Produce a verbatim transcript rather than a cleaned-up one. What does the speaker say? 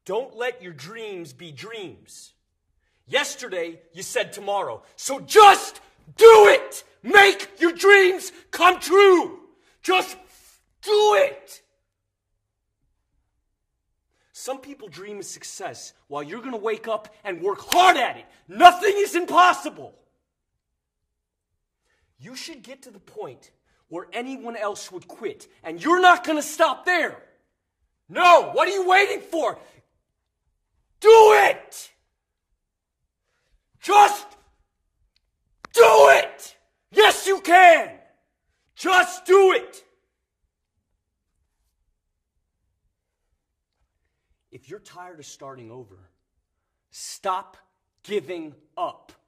Don't let your dreams be dreams. Yesterday, you said tomorrow. So just do it! Make your dreams come true! Just do it! Some people dream of success while you're going to wake up and work hard at it. Nothing is impossible. You should get to the point where anyone else would quit, and you're not going to stop there. No, what are you waiting for? Do it! Just do it! Yes, you can! Just do it! If you're tired of starting over, stop giving up.